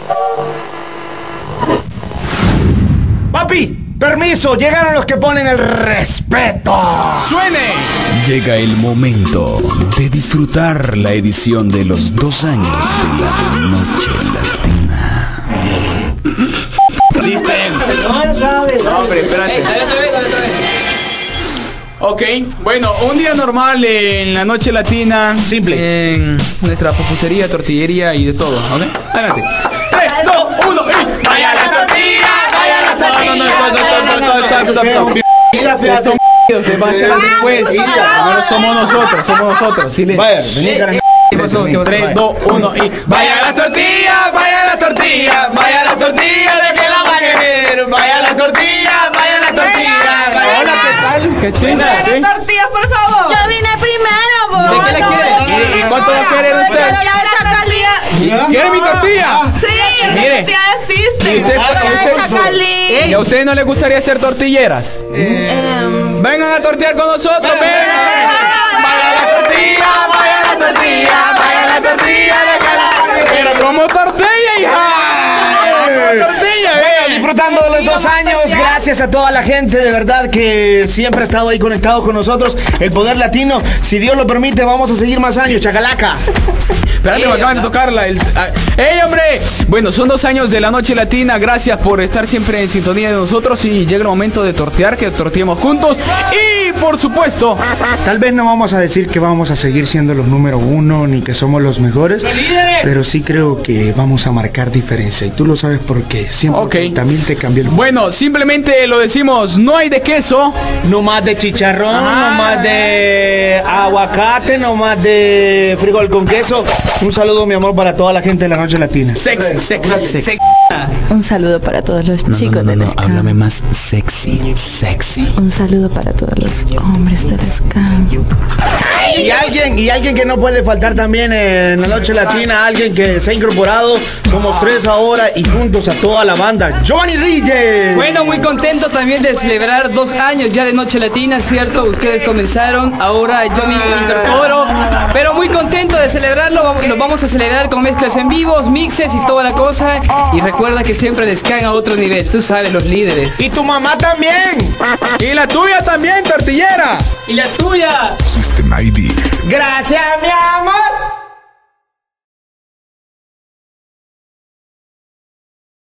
Papi, permiso, llegaron los que ponen el respeto. ¡Suene! Llega el momento de disfrutar la edición de los 2 años de la Noche Latina. Sí, está bien. No, hombre, espérate. Ok, bueno, un día normal en la Noche Latina. Simple. En nuestra pupusería, tortillería y de todo, ¿ok? Adelante. 3, 2, 1 y... ¡Vaya la tortilla! ¡Vaya la tortilla! No, se va a hacer después. Ahora somos nosotros. Silencio. Vaya, vení, carajo. 3, 2, 1 y... ¡Vaya las tortillas! ¡Vaya las tortillas! ¡Vaya las tortillas! ¿De qué la va a querer? ¡Vaya las tortillas! ¡Vaya las tortillas! Hola, ¿qué tal? ¡Qué china! Vaya las tortillas, por favor. Yo vine primero, vos. ¿De qué la quiere? ¿Y cuánto va a querer usted? ¿Quiere mi tortilla? Sí, Mire. tortilla existe. ¿Y a ustedes no les gustaría ser tortilleras? Vengan a tortear con nosotros, vengan. Vaya la tortilla, vaya la tortilla, vaya la tortilla de calabaza. Pero como tortilla, hija. Como tortilla, Bueno, disfrutando de los 2 años, gracias a toda la gente de verdad que siempre ha estado ahí conectado con nosotros. El Poder Latino, si Dios lo permite, vamos a seguir más años, chacalaca. Espérate, me acaban de tocarla. ¡Ey, hombre! Bueno, son 2 años de la Noche Latina. Gracias por estar siempre en sintonía de nosotros. Y llega el momento de tortear, que torteemos juntos. Y, por supuesto, Tal vez no vamos a decir que vamos a seguir siendo los número 1 ni que somos los mejores, pero sí creo que vamos a marcar diferencia. Y tú lo sabes por qué. Siempre Ok. también te cambié el... bueno, simplemente lo decimos. No hay de queso. No más de chicharrón, no más de aguacate, no más de frijol con queso. Un saludo, mi amor, para toda la gente de la Noche Latina. Sexy. Un saludo para todos los chicos de la cama. Háblame más sexy. Un saludo para todos los hombres de las camas. Y alguien que no puede faltar también en la Noche Latina, alguien que se ha incorporado. Somos 3 ahora y juntos a toda la banda. Giovanni Reyes. Bueno, muy contento también de celebrar 2 años ya de Noche Latina, ¿cierto? Ustedes comenzaron, ahora yo me incorporo, pero muy contento de celebrarlo. Lo vamos a celebrar con mezclas en vivos, mixes y toda la cosa. Y recuerda que siempre les caen a otro nivel, tú sabes, los líderes. Y tu mamá también. Y la tuya también, tortillera. ¡Y la tuya! System ID. Gracias, mi amor.